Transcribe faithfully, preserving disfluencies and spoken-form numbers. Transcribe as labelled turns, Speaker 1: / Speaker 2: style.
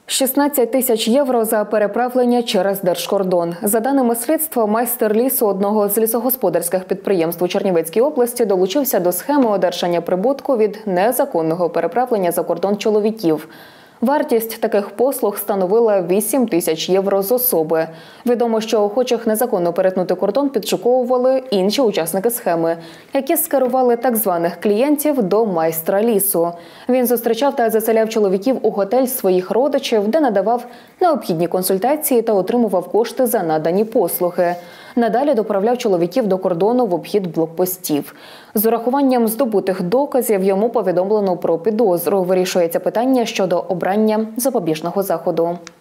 Speaker 1: шістнадцять тисяч євро за переправлення через держкордон. За даними слідства, майстер лісу одного з лісогосподарських підприємств у Чернівецькій області долучився до схеми одержання прибутку від незаконного переправлення за кордон чоловіків. Вартість таких послуг становила вісім тисяч євро з особи. Відомо, що охочих незаконно перетнути кордон підшуковували інші учасники схеми, які скерували так званих клієнтів до майстра лісу. Він зустрічав та заселяв чоловіків у готель своїх родичів, де надавав необхідні консультації та отримував кошти за надані послуги. Надалі доправляв чоловіків до кордону в обхід блокпостів. З урахуванням здобутих доказів йому повідомлено про підозру. Вирішується питання щодо обрання запобіжного заходу.